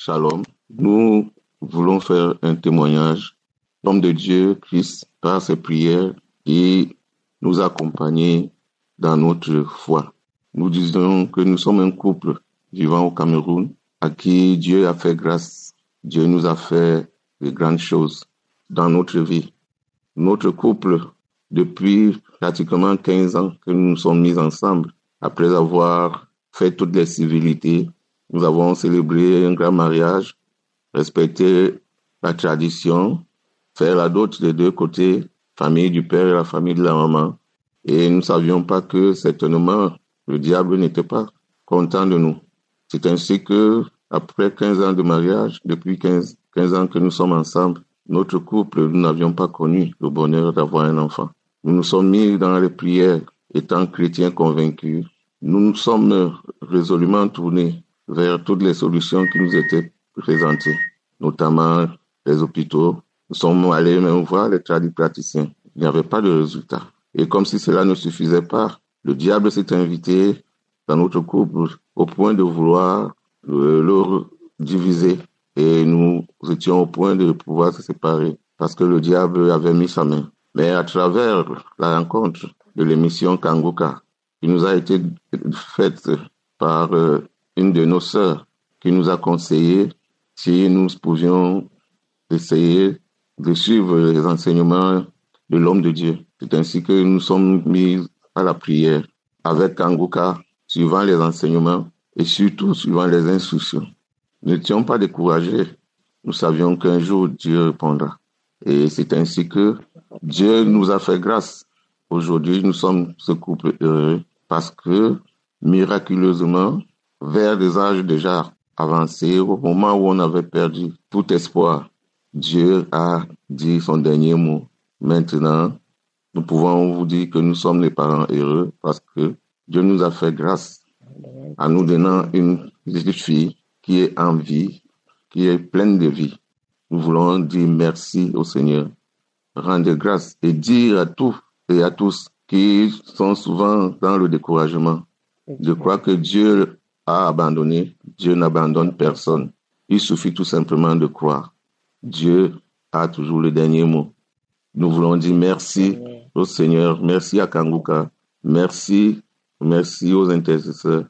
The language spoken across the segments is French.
Shalom. Nous voulons faire un témoignage. L'homme de Dieu, Christ, par ses prières, et nous accompagner dans notre foi. Nous disons que nous sommes un couple vivant au Cameroun à qui Dieu a fait grâce. Dieu nous a fait de grandes choses dans notre vie. Notre couple, depuis pratiquement 15 ans que nous nous sommes mis ensemble, après avoir fait toutes les civilités, nous avons célébré un grand mariage, respecté la tradition, fait la dot des deux côtés, famille du père et la famille de la maman. Et nous ne savions pas que certainement le diable n'était pas content de nous. C'est ainsi que, après 15 ans de mariage, depuis 15 ans que nous sommes ensemble, notre couple, nous n'avions pas connu le bonheur d'avoir un enfant. Nous nous sommes mis dans les prières, étant chrétiens convaincus. Nous nous sommes résolument tournés vers toutes les solutions qui nous étaient présentées, notamment les hôpitaux. Nous sommes allés même voir les tradipraticiens. Il n'y avait pas de résultat. Et comme si cela ne suffisait pas, le diable s'est invité dans notre couple au point de vouloir le diviser. Et nous étions au point de pouvoir se séparer parce que le diable avait mis sa main. Mais à travers la rencontre de l'émission Kanguka, qui nous a été faite par une de nos sœurs, qui nous a conseillé si nous pouvions essayer de suivre les enseignements de l'homme de Dieu. C'est ainsi que nous sommes mis à la prière avec Kanguka, suivant les enseignements et surtout suivant les instructions. Nous n'étions pas découragés. Nous savions qu'un jour Dieu répondra. Et c'est ainsi que Dieu nous a fait grâce. Aujourd'hui, nous sommes ce couple heureux parce que, miraculeusement, vers des âges déjà avancés, au moment où on avait perdu tout espoir, Dieu a dit son dernier mot. Maintenant, nous pouvons vous dire que nous sommes les parents heureux parce que Dieu nous a fait grâce en nous donnant une petite fille qui est en vie, qui est pleine de vie. Nous voulons dire merci au Seigneur, rendre grâce et dire à tous et à tous qui sont souvent dans le découragement de croire que Dieu a abandonné. Dieu n'abandonne personne. Il suffit tout simplement de croire. Dieu a toujours le dernier mot. Nous voulons dire merci au Seigneur, merci à Kanguka, merci aux intercesseurs,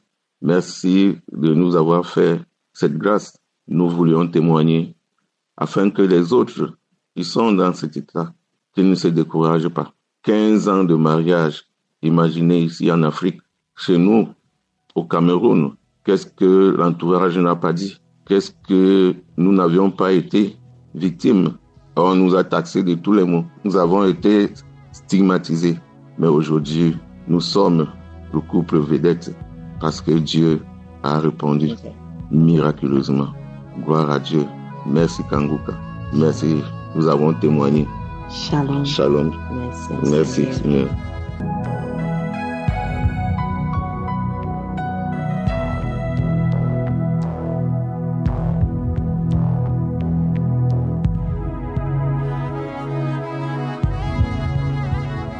merci de nous avoir fait cette grâce. Nous voulions témoigner afin que les autres qui sont dans cet état, qu'ils ne se découragent pas. 15 ans de mariage, imaginez ici en Afrique, chez nous, au Cameroun, qu'est-ce que l'entourage n'a pas dit? Qu'est-ce que nous n'avions pas été victimes? On nous a taxés de tous les mots. Nous avons été stigmatisés. Mais aujourd'hui, nous sommes le couple vedette parce que Dieu a répondu miraculeusement. Gloire à Dieu. Merci Kanguka. Merci. Nous avons témoigné. Shalom. Shalom. Merci Seigneur.